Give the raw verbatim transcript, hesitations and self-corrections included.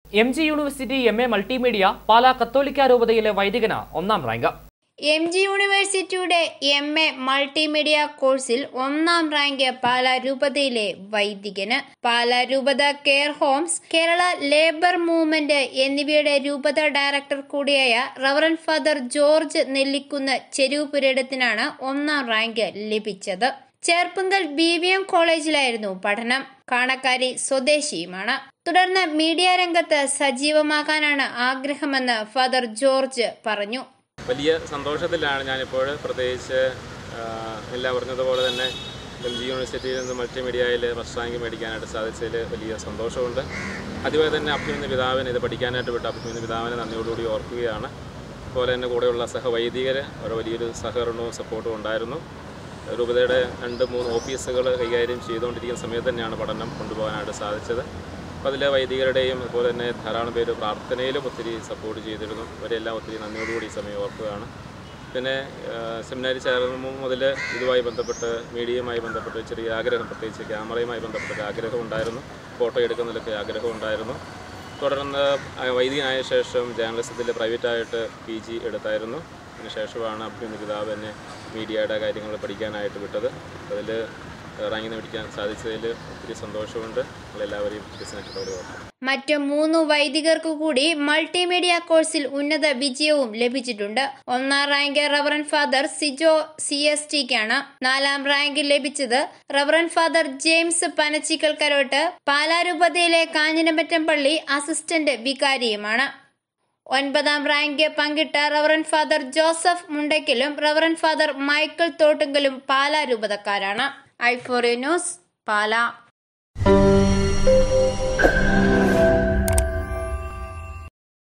M G university M A multimedia Pala കത്തോലിക്ക രൂപതയിലെ വൈദികന് ഒന്നാം റാങ്ക്. എം ജി യൂണിവേഴ്സിറ്റിയുടെ എം എ മൾട്ടിമീഡിയ കോഴ്സിൽ ഒന്നാം റാങ്ക് പാലാ രൂപതയിലെ വൈദികന്. പാലാ രൂപത care homes, Kerala labour movement എന്നിവയുടെ രൂപത ഡയറക്ടർ കൂടിയായ റവറൻ ഫാദർ ജോർജ് നെല്ലിക്കുന്ന് ചെരുവുപുരയിടത്തിനാണ് ഒന്നാം റാങ്ക് ലഭിച്ചത്. ചേർപ്പുങ്കൽ ബി വി എം കോളേജിലായിരുന്നു പഠനം. കാണക്കാരി സ്വദേശിയുമാണ്. തുടർന്ന് മീഡിയ രംഗത്ത് സജീവമാകാനാണ് ആഗ്രഹമെന്ന് ഫാദർ ജോർജ് പറഞ്ഞു. വലിയ സന്തോഷത്തിലാണ് ഞാനിപ്പോൾ. പ്രത്യേകിച്ച് എല്ലാം പറഞ്ഞതുപോലെ തന്നെ എം ജി യൂണിവേഴ്സിറ്റിയിൽ നിന്ന് മൾട്ടിമീഡിയയിൽ ഫസ്റ്റ് റാങ്ക് മേടിക്കാനായിട്ട് സാധിച്ചതിൽ വലിയ സന്തോഷമുണ്ട്. അതുപോലെ തന്നെ അഭിമന്യ പിതാവിന് ഇത് പഠിക്കാനായിട്ട് വിട്ട അഭിമന്യ പിതാവിനെ നന്ദിയോടുകൂടി ഓർക്കുകയാണ്. അതുപോലെ തന്നെ കൂടെയുള്ള സഹവൈദികർ ഒരു വലിയൊരു സഹകരണവും സപ്പോർട്ടും ഉണ്ടായിരുന്നു. രൂപതയുടെ രണ്ട് മൂന്ന് ഓഫീസുകൾ കൈകാര്യം ചെയ്തുകൊണ്ടിരിക്കുന്ന സമയത്ത് തന്നെയാണ് പഠനം കൊണ്ടുപോകാനായിട്ട് സാധിച്ചത്. അപ്പോൾ അതിലെ വൈദികരുടെയും അതുപോലെ തന്നെ ധാരാളം പേര് പ്രാർത്ഥനയിലും ഒത്തിരി സപ്പോർട്ട് ചെയ്തിരുന്നു. അവരെല്ലാം ഒത്തിരി നന്ദിയോടുകൂടി ഈ സമയം ഓർക്കുകയാണ്. പിന്നെ സെമിനാരി ചേർന്ന് മുതൽ ഇതുമായി ബന്ധപ്പെട്ട് മീഡിയയുമായി ബന്ധപ്പെട്ട് ചെറിയ ആഗ്രഹം, പ്രത്യേകിച്ച് ക്യാമറയുമായി ബന്ധപ്പെട്ട ആഗ്രഹം ഉണ്ടായിരുന്നു. ഫോട്ടോ എടുക്കുന്നതിലൊക്കെ ആഗ്രഹം ഉണ്ടായിരുന്നു. തുടർന്ന് വൈദികനായ ശേഷം ജേർണലിസത്തിൽ പ്രൈവറ്റായിട്ട് പി ജി എടുത്തായിരുന്നു. അതിന് ശേഷമാണ് അഭിമന്യ പിതാവ് എന്നെ മീഡിയയുടെ കാര്യങ്ങൾ പഠിക്കാനായിട്ട് വിട്ടത്. അതിൽ റാങ്കിന് പിടിക്കാൻ സാധിച്ചതിൽ ഒത്തിരി സന്തോഷമുണ്ട്. നമ്മളെല്ലാവരെയും സ്നേഹത്തോടെ ഓർക്കും. മറ്റു മൂന്ന് വൈദികർക്കു കൂടി മൾട്ടിമീഡിയ കോഴ്സിൽ ഉന്നത വിജയവും ലഭിച്ചിട്ടുണ്ട്. ഒന്നാം rank reverend father Sijo C S ടിക്കാണ്. നാലാം റാങ്ക് ലഭിച്ചത് reverend father James Panachikkal Karottu, Pala രൂപതയിലെ കാഞ്ഞിരമറ്റം പള്ളി അസിസ്റ്റന്റ് വികാരിയുമാണ്. ഒൻപതാം റാങ്ക് പങ്കിട്ട റവറൻ ഫാദർ ജോസഫ് മുണ്ടയ്ക്കലും റവറൻ ഫാദർ മൈക്കിൾ തോട്ടുങ്കലും പാലാ രൂപതക്കാരാണ്. I four news, Pala.